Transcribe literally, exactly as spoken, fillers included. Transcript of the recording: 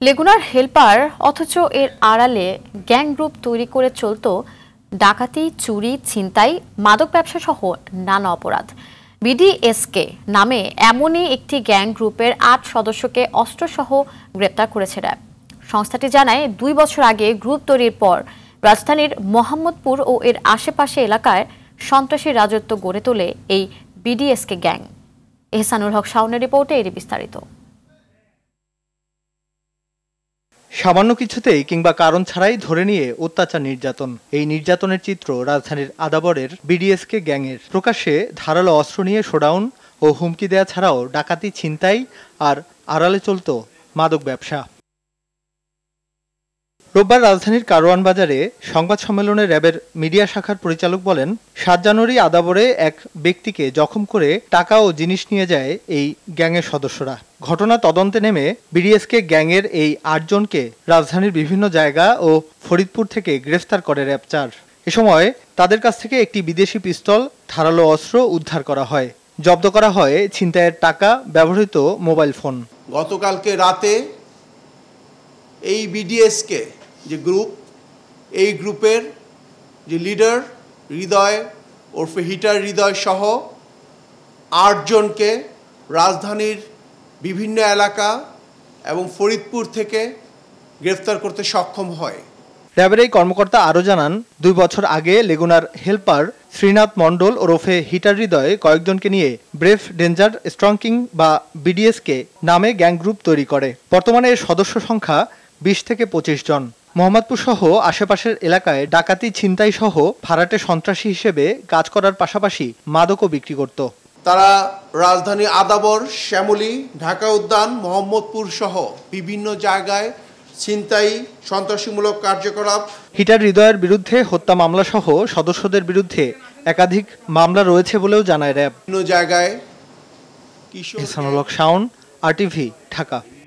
লেগুনার helper অথচ এর আড়ালে গ্যাং গ্রুপ তৈরি করে চলত ডাকাতি, চুরি, ছিনতাই, মাদক ব্যবসা সহ নানা অপরাধ। বিডিএসকে নামে এমনই একটি গ্যাং গ্রুপের আট সদস্যকে অস্ত্রসহ গ্রেপ্তার করেছে র্যাব। সংস্থাটি জানায়, দুই বছর আগে গ্রুপ তৈরির পর রাজধানীর মোহাম্মদপুর ও এর আশেপাশে এলাকায় সন্ত্রাসী রাজত্ব গড়ে তোলে এই বিডিএসকে গ্যাং। এহসানুল হক শাওনের রিপোর্টে এর বিস্তারিত। সামান্য কিছুতেই কিংবা কারণ ছাড়াই ধরে নিয়ে অত্যাচার, নির্যাতন। এই নির্যাতনের চিত্র রাজধানীর আদাবরের বিডিএসকে গ্যাংয়ের। প্রকাশ্যে ধারালো অস্ত্র নিয়ে শোডাউন ও হুমকি দেয়া ছাড়াও ডাকাতি, ছিনতাই আর আড়ালে চলত মাদক ব্যবসা। রোববার রাজধানীর কারওয়ান বাজারে সংবাদ সম্মেলনে র্যাবের মিডিয়া শাখার পরিচালক বলেন, সাত জানুয়ারি আদাবরে এক ব্যক্তিকে জখম করে টাকা ও জিনিস নিয়ে যায় এই গ্যাংয়ের সদস্যরা। ঘটনা তদন্তে নেমে বিডিএসকে গ্যাংয়ের এই আটজনকে রাজধানীর বিভিন্ন জায়গা ও ফরিদপুর থেকে গ্রেফতার করে র্যাব চার। এ সময় তাদের কাছ থেকে একটি বিদেশি পিস্তল, ধারালো অস্ত্র উদ্ধার করা হয়। জব্দ করা হয় ছিনতাইয়ের টাকা, ব্যবহৃত মোবাইল ফোন। গতকালকে রাতে এই বিডিএসকে যে গ্রুপ, এই গ্রুপের যে লিডার হৃদয় ওরফে হিটার হৃদয় সহ আটজনকে রাজধানীর বিভিন্ন এলাকা এবং ফরিদপুর থেকে গ্রেফতার করতে সক্ষম হয়। র্যাবের এই কর্মকর্তা আরও জানান, দুই বছর আগে লেগুনার হেল্পার শ্রীনাথ মণ্ডল ওরফে হিটার হৃদয় কয়েকজনকে নিয়ে ব্রেভ ডেঞ্জার স্ট্রং কিং বা বিডিএসকে নামে গ্যাং গ্রুপ তৈরি করে। বর্তমানে এর সদস্য সংখ্যা বিশ থেকে পঁচিশ জন। মোহাম্মদপুর সহ আশেপাশের এলাকায় ডাকাতি, ছিনতাই সহ ভাড়াটে সন্ত্রাসী হিসেবে কাজ করার পাশাপাশি মাদকও বিক্রি করত। তারা রাজধানী আদাবর, শ্যামলী, ঢাকা উদ্যান, মোহাম্মদপুর সহ বিভিন্ন জায়গায় ছিনতাই, সন্ত্রাসীমূলক কার্যকলাপ। হিটার হৃদয়ের বিরুদ্ধে হত্যা মামলা সহ সদস্যদের বিরুদ্ধে একাধিক মামলা রয়েছে বলেও জানায় র্যাব। বিভিন্ন জায়গায় এহসানুল হক শাওন, আরটিভি, ঢাকা।